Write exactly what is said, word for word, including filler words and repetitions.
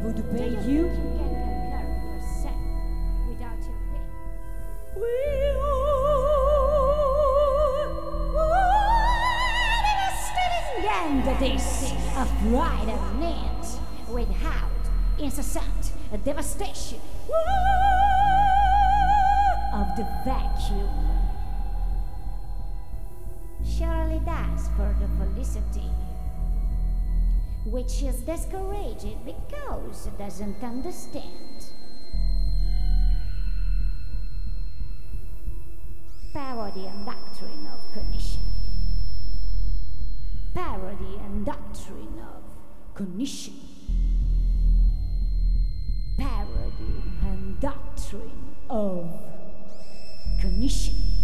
would pay Do you? you think you can conquer yourself without your pain? We are this of pride and need, without incessant devastation of the vacuum. Surely that's for the felicity, which is discouraged because it doesn't understand. Parody and doctrine of cognition. Parody and doctrine of cognition. Parody and doctrine of cognition.